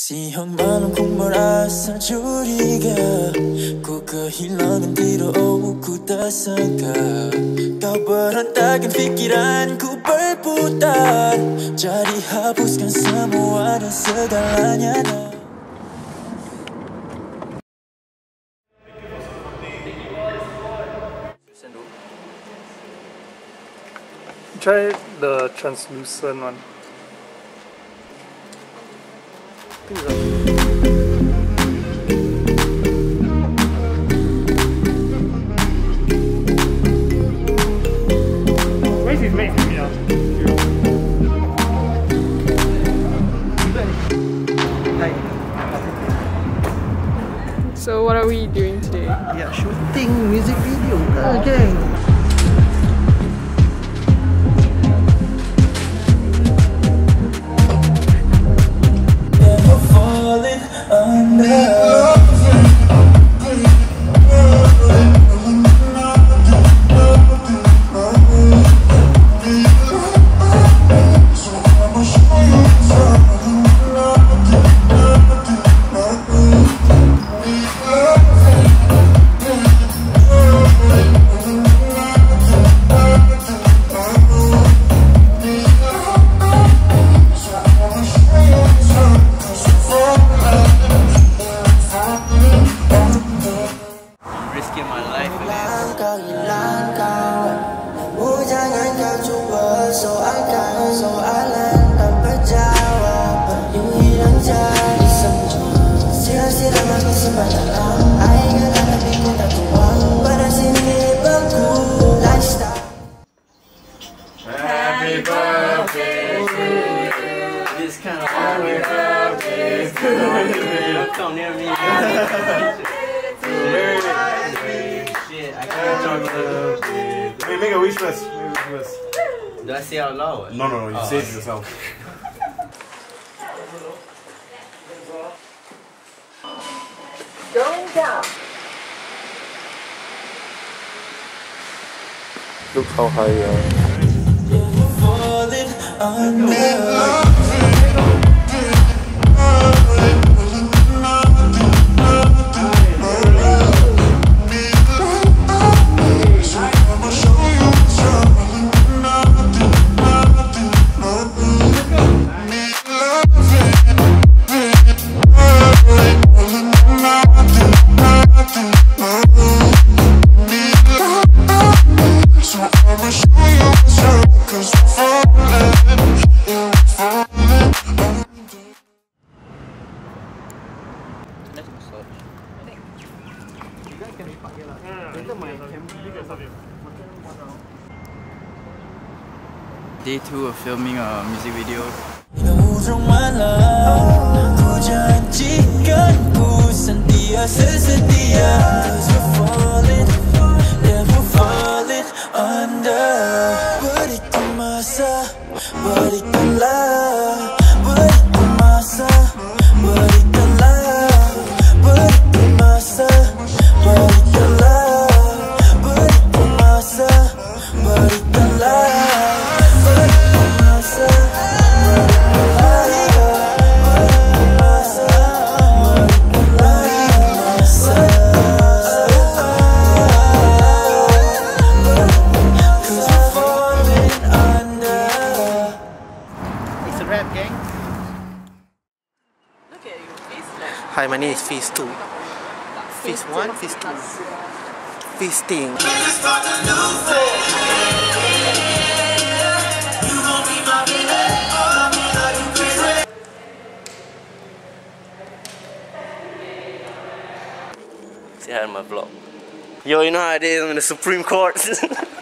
Sihang malam kung merasa curiga, ku kehilangan tidur, oh ku tak sangka kau berantakan fikiranku berputar, jadi hapuskan semua dan segalanya. Try the translucent one. Where's his mate? So what are we doing today? Yeah, shooting music video again. Risking my life for this. Happy birthday to you. This kind of happy birthday to you. Don't come near me. Shit, I can't talk to you. Wait, make a wish list. Do I say out loud? No, you say it yourself. Going down. Look how high you are. Falling under. Day 2 of filming a music video. Ujung malam ku janjikan ku setia sesetia. 'Cause we're falling, yeah we're falling under. Berikan masa, berikanlah, berikan masa, berikanlah, berikan masa, berikanlah, berikan masa, berikanlah. Hi, my name is Fizz 2. Fizz 1, Fizz 2. Fisting. Say hi to my vlog. Yo, you know how it is on the Supreme Court?